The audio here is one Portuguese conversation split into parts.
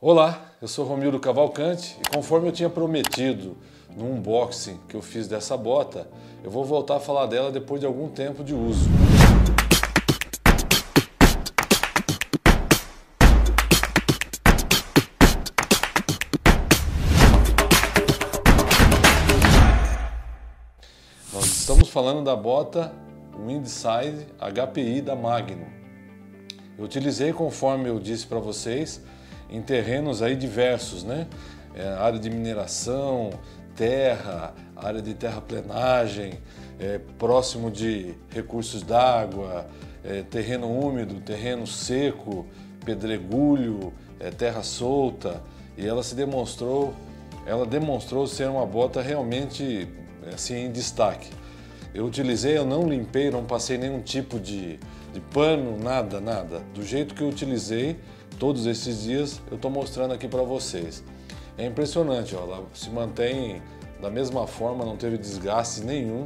Olá, eu sou Romildo Cavalcante e conforme eu tinha prometido no unboxing que eu fiz dessa bota, eu vou voltar a falar dela depois de algum tempo de uso. Nós estamos falando da bota Windside HPI da Magnum. Eu utilizei, conforme eu disse para vocês, em terrenos aí diversos, né? Área de mineração, terra, área de terraplenagem, próximo de recursos d'água, terreno úmido, terreno seco, pedregulho, terra solta, e ela demonstrou ser uma bota realmente assim em destaque. Eu utilizei, eu não limpei, não passei nenhum tipo de pano, nada. Do jeito que eu utilizei todos esses dias, eu estou mostrando aqui para vocês. É impressionante, ó, ela se mantém da mesma forma, não teve desgaste nenhum.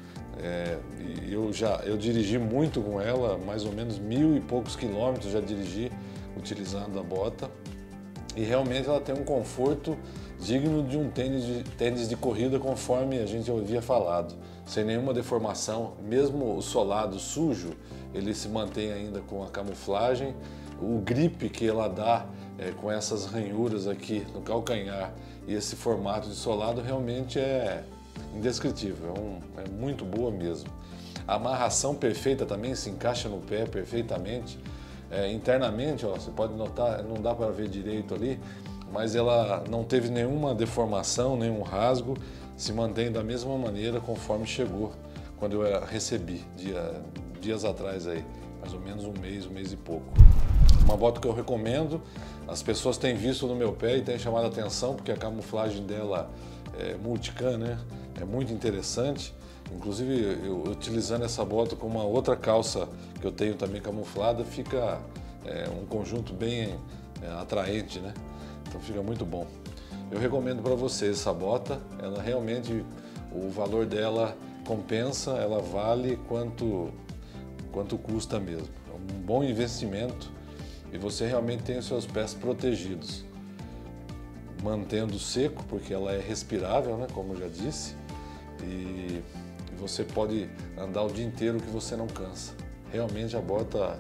Eu dirigi muito com ela, mais ou menos 1000 e poucos quilômetros já dirigi utilizando a bota. E realmente ela tem um conforto digno de um tênis de corrida, conforme a gente havia falado, sem nenhuma deformação. Mesmo o solado sujo, ele se mantém ainda com a camuflagem. O grip que ela dá com essas ranhuras aqui no calcanhar e esse formato de solado realmente é indescritível, é muito boa mesmo. A amarração perfeita também, se encaixa no pé perfeitamente. Internamente, ó, você pode notar, não dá para ver direito ali, mas ela não teve nenhuma deformação, nenhum rasgo, se mantém da mesma maneira conforme chegou quando eu a recebi, dias atrás aí, mais ou menos um mês e pouco. Uma bota que eu recomendo, as pessoas têm visto no meu pé e têm chamado a atenção porque a camuflagem dela é multicam, né? É muito interessante. Inclusive, eu utilizando essa bota com uma outra calça que eu tenho também camuflada, fica um conjunto bem atraente, né? Então fica muito bom. Eu recomendo para vocês essa bota, ela realmente, o valor dela compensa, ela vale quanto custa mesmo. É um bom investimento e você realmente tem os seus pés protegidos. Mantendo seco, porque ela é respirável, né? Como eu já disse, e você pode andar o dia inteiro que você não cansa. Realmente a bota,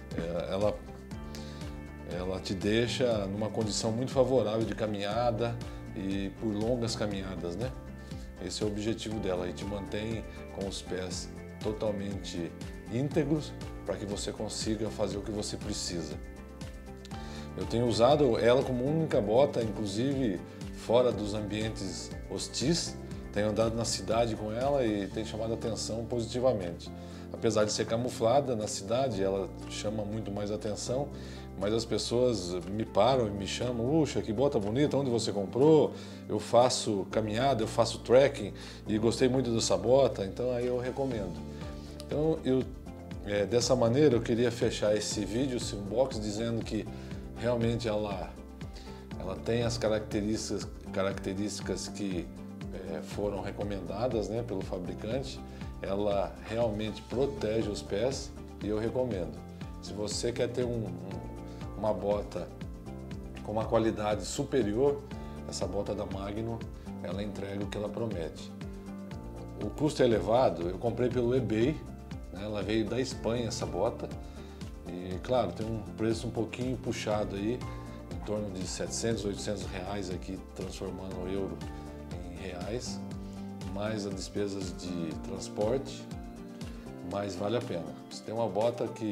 ela te deixa numa condição muito favorável de caminhada e por longas caminhadas, né? Esse é o objetivo dela, e te mantém com os pés totalmente íntegros para que você consiga fazer o que você precisa. Eu tenho usado ela como única bota, inclusive fora dos ambientes hostis. Tenho andado na cidade com ela e tem chamado a atenção positivamente. Apesar de ser camuflada na cidade, ela chama muito mais atenção, mas as pessoas me param e me chamam: "Puxa, que bota bonita, onde você comprou?" Eu faço caminhada, eu faço trekking e gostei muito dessa bota, então aí eu recomendo. Então, dessa maneira eu queria fechar esse vídeo, esse unboxing, dizendo que realmente ela tem as características que foram recomendadas, né, pelo fabricante. Ela realmente protege os pés e eu recomendo. Se você quer ter uma bota com uma qualidade superior, essa bota da Magnum, ela entrega o que ela promete. O custo é elevado, eu comprei pelo eBay, né, ela veio da Espanha essa bota, e claro, tem um preço um pouquinho puxado aí, em torno de 700, 800 reais aqui, transformando o euro em reais, mais as despesas de transporte, mas vale a pena. Se tem uma bota que,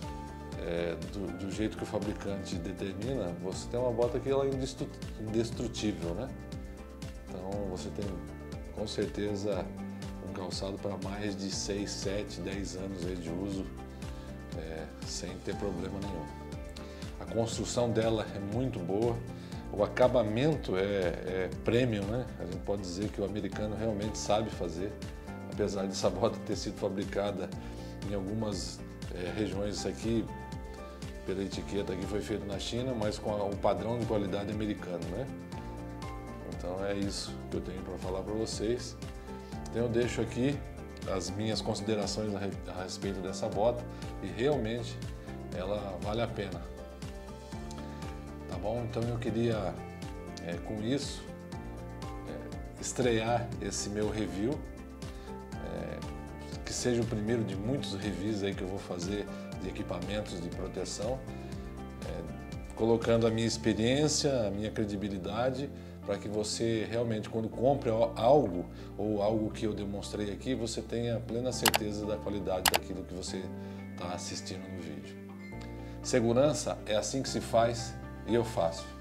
do jeito que o fabricante determina, você tem uma bota que ela é indestrutível, né? Então você tem com certeza um calçado para mais de 6, 7, 10 anos aí de uso, sem ter problema nenhum. A construção dela é muito boa, o acabamento é premium, né? A gente pode dizer que o americano realmente sabe fazer, apesar de essa bota ter sido fabricada em algumas regiões aqui, pela etiqueta aqui foi feito na China, mas com o padrão de qualidade americano, né? Então é isso que eu tenho para falar para vocês. Então eu deixo aqui as minhas considerações a respeito dessa bota e realmente ela vale a pena. Tá bom? Então eu queria, com isso, estrear esse meu review, que seja o primeiro de muitos reviews aí que eu vou fazer de equipamentos de proteção, colocando a minha experiência, a minha credibilidade, para que você realmente, quando compre algo, ou algo que eu demonstrei aqui, você tenha plena certeza da qualidade daquilo que você está assistindo no vídeo. Segurança é assim que se faz e eu faço.